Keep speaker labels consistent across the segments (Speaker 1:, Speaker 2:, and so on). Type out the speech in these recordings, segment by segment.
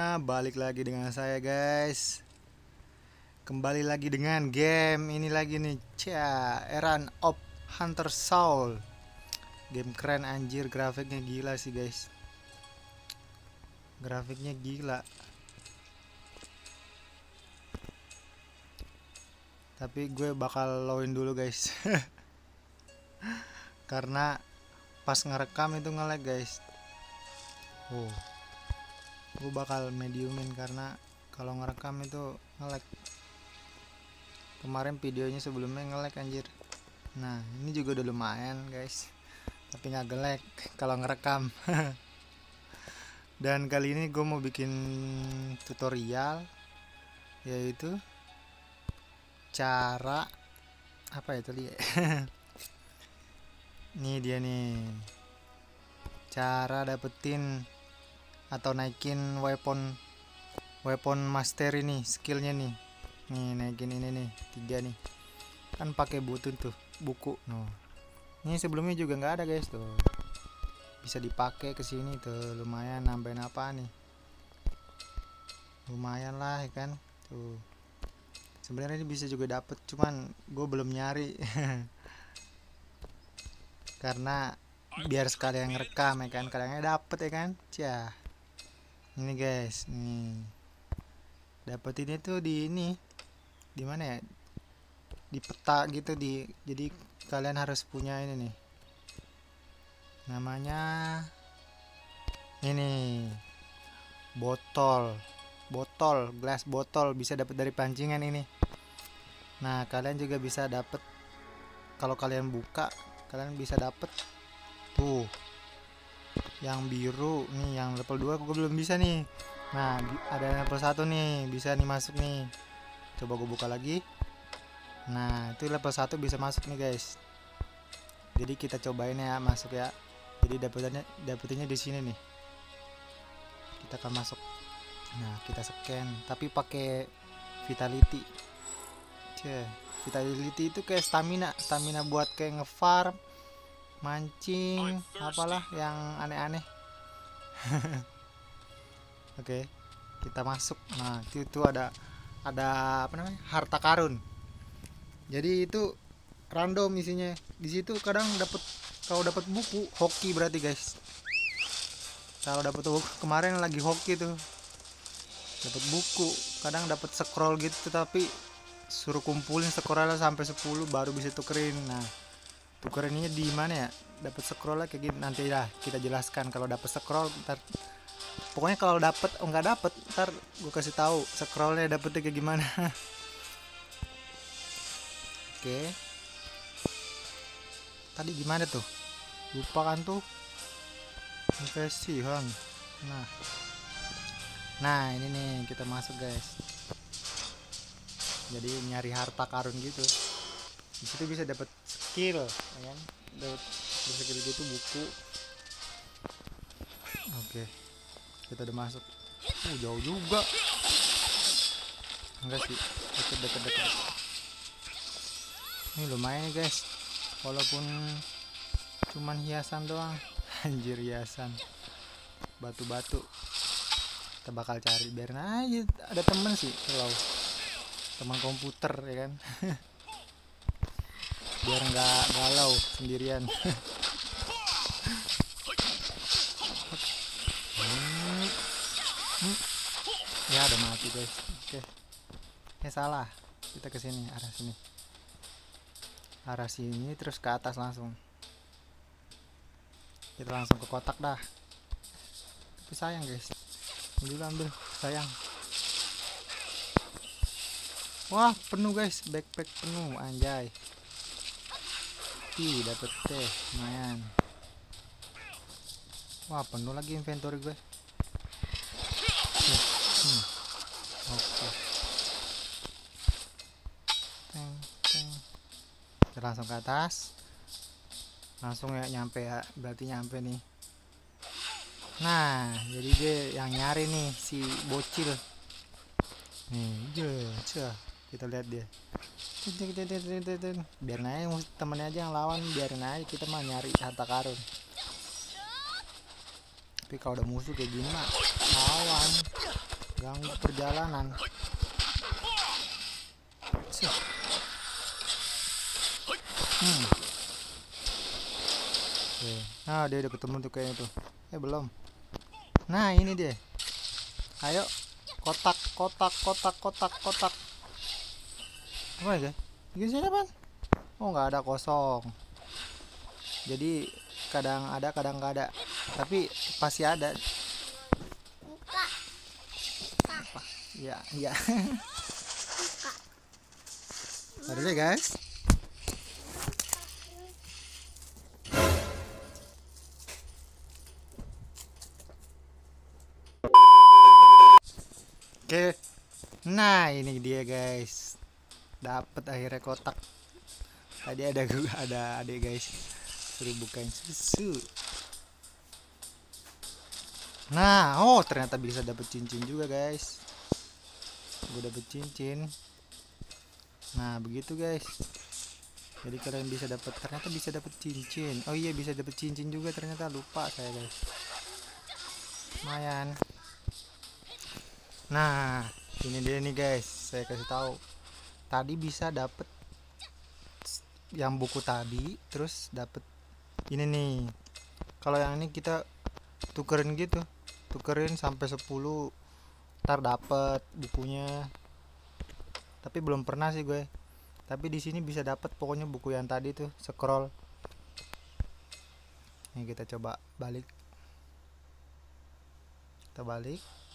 Speaker 1: balik lagi dengan saya guys. Kembali lagi dengan game ini lagi nih, Errand of Hunter Soul. Game keren anjir, grafiknya gila sih guys. Grafiknya gila. Tapi gue bakal lowin dulu guys. Karena pas ngerekam itu nge-lag guys. Gue bakal mediumin karena kalau ngerekam itu nge-lag. Kemarin videonya sebelumnya nge-lag anjir. Nah ini juga udah lumayan guys, tapi nggak nge-lag kalau ngerekam. Dan kali ini gue mau bikin tutorial, yaitu cara apa itu lihat. Nih dia nih, cara dapetin atau naikin weapon master ini, skillnya nih. Nih naikin ini nih, 3 nih. Kan pakai button tuh, buku. No. Ini sebelumnya juga nggak ada guys tuh. Bisa dipakai ke sini tuh, lumayan nambahin apa nih. Lumayan lah ya kan. Tuh. Sebenarnya ini bisa juga dapet, cuman gue belum nyari. Karena biar sekalian ngerekam ya kan, kalian dapet ya kan. Ini guys, nih. Dapet ini tuh di ini. Di mana ya? Di peta gitu jadi kalian harus punya ini nih. Namanya ini glass botol, bisa dapat dari pancingan ini. Nah, kalian juga bisa dapat kalau kalian buka, kalian bisa dapat tuh yang biru nih, yang level 2 gue belum bisa nih. Nah, ada level 1 nih, bisa nih masuk nih. Coba gue buka lagi. Nah, itu level 1 bisa masuk nih, guys. Jadi kita cobain ya masuk ya. Jadi dapetinnya di sini nih. Kita akan masuk. Nah, kita scan, tapi pakai vitality. Vitality itu kayak stamina buat kayak ngefarm, mancing, apalah yang aneh-aneh. Oke, kita masuk. Nah, itu ada apa namanya? Harta karun. Jadi itu random isinya. Di situ kadang kalau dapat buku hoki berarti guys. Kalau dapat buku kemarin lagi hoki tuh. Dapat buku, kadang dapat scroll gitu tapi suruh kumpulin scrollnya sampai 10 baru bisa tukerin. Nah, tukerinnya di mana ya? Dapat scrollnya kayak gini, nanti lah kita jelaskan kalau dapat scroll. Ntar pokoknya kalau dapat nggak dapat, ntar gue kasih tahu scrollnya dapetnya kayak gimana. Oke. Tadi gimana tuh? Lupa kan tuh. Investasi. Nah, ini nih kita masuk guys. Jadi nyari harta karun gitu. Di situ bisa dapat skill, ya kan? Dapat skill gitu, buku. Oke. Kita udah masuk. Jauh juga. Enggak sih, deket. Ini lumayan guys. Walaupun cuman hiasan doang. Anjir, hiasan. Batu-batu. Kita bakal cari, biarin aja. Ada temen sih, teman komputer ya kan. Biar nggak galau sendirian. Ya udah mati guys. Oke. Salah, kita ke sini, arah sini terus ke atas langsung. Kita langsung ke kotak dah. Tapi sayang guys, ambil sayang. Wah, penuh guys, backpack penuh, anjay. Dapet teh, lumayan. Wah, penuh lagi inventory gue. Oke. Teng. Kita langsung ke atas. Langsung ya nyampe ya, berarti nyampe nih. Nah, jadi dia yang nyari nih si bocil. Nih, kita lihat dia. Biarin aja temennya aja yang lawan, biarin aja, kita mah nyari harta karun. Tapi kalau udah musuh kayak gini mah lawan. ganggu perjalanan. Sih. Oke. Nah, dia udah ketemu tuh kayaknya tuh. Belum. Nah, ini dia. Ayo, kotak, kotak, kotak, kotak, kotak. Apa ya? Gini apa? Oh, nggak ada, kosong. Jadi kadang ada, kadang nggak ada. Tapi pasti ada. Apa? Ya, ya. Ada deh guys. Oke. Nah, ini dia guys. Dapat akhirnya kotak. Tadi ada adik guys. Suruh bukain susu. Nah, oh ternyata bisa dapet cincin juga guys. Gue dapet cincin. Nah, begitu guys. Jadi kalian ternyata bisa dapet cincin. Oh iya, bisa dapet cincin juga ternyata, lupa saya guys. Lumayan. Nah, ini dia nih guys, saya kasih tahu. Tadi bisa dapet yang buku tadi, terus dapet ini nih. Kalau yang ini kita tukerin gitu, tukerin sampai 10, ntar dapet bukunya. Tapi belum pernah sih gue. Tapi di sini bisa dapet pokoknya buku yang tadi tuh, scroll. Ini kita coba balik. Kita balik.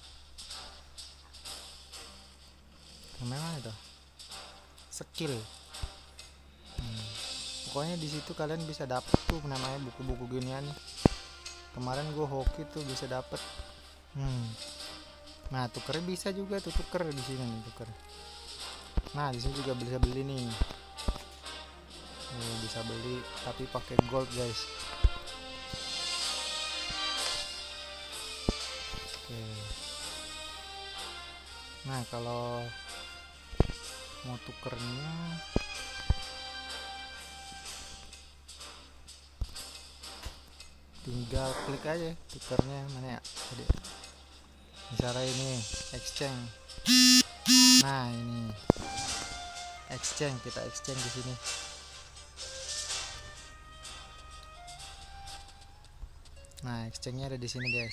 Speaker 1: Memang itu skill. Pokoknya di situ kalian bisa dapet tuh namanya buku-buku ginian. Kemarin gue hoki tuh bisa dapet. Nah, tuker bisa juga tuh, tuker di sini nih, tuker. Nah, di sini juga bisa beli nih. Bisa beli tapi pakai gold guys. Oke. Nah, kalau mau tukernya tinggal klik aja tukernya mana ya. Jadi misalnya ini exchange. Nah, ini exchange, kita exchange di sini. Nah, exchange-nya ada di sini guys.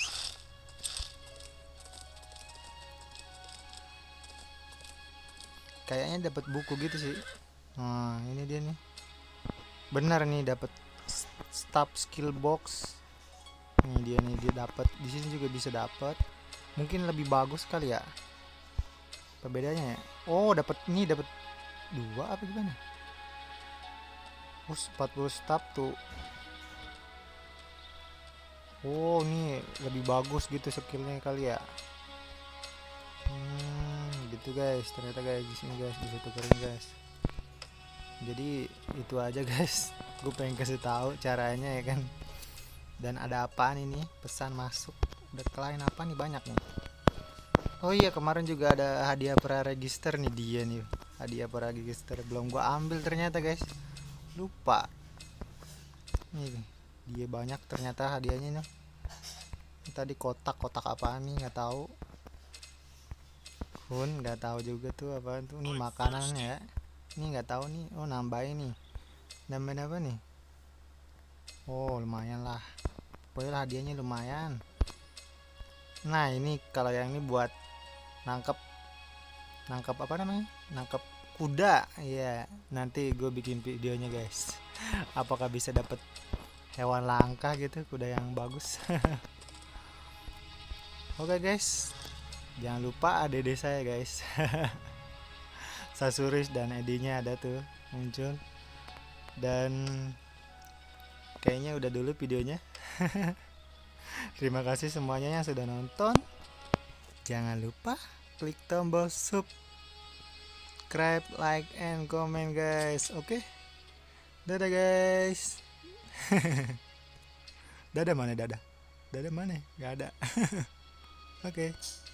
Speaker 1: Kayaknya dapat buku gitu sih. Nah, ini dia nih. Benar nih, dapat stop skill box. Ini dia nih, dia dapat. Di sini juga bisa dapat. Mungkin lebih bagus kali ya. Apa bedanya ya? Oh, dapat 2 apa gimana? 40 stop tuh. Oh, ini lebih bagus gitu skillnya kali ya. Gitu guys, ternyata guys di sini guys bisa tukerin guys. Jadi itu aja guys. Gue pengen kasih tahu caranya ya kan. Dan ada apaan ini? Pesan masuk. Udah klien apa nih, banyak nih. Oh iya, kemarin juga ada hadiah pra register nih, dia nih. Hadiah pra register belum gue ambil ternyata guys. Lupa. Nih, dia banyak ternyata hadiahnya nih. Tadi kotak apaan nih, nggak tahu. Nggak tahu juga tuh apaan tuh. Ini makanan ya. Ini nggak tahu nih. Oh, nambahin nih. Nambahin apa nih? Oh, lumayan lah. Pokoknya hadiahnya lumayan. Nah, ini kalau yang ini buat nangkep apa namanya? Nangkep kuda. Iya, nanti gue bikin videonya guys. Apakah bisa dapet hewan langka gitu, kuda yang bagus. Oke guys, jangan lupa ADD saya guys. Sasuris dan Edinya ada tuh muncul. Dan kayaknya udah dulu videonya. Terima kasih semuanya yang sudah nonton. Jangan lupa klik tombol subscribe, like, and comment guys. Oke, dadah guys. Dadah mana? Dadah mana? Gak ada. Oke.